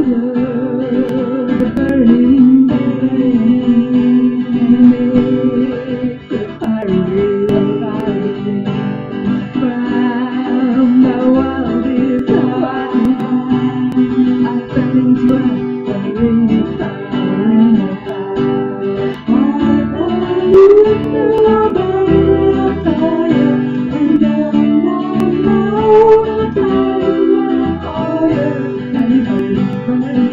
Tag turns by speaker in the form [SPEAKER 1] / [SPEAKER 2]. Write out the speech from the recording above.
[SPEAKER 1] the burning flame makes a fiery rising from the wildest heart. I fell into a ring of fire. I used to burn a fire, and then I know the time was fire, and it burns.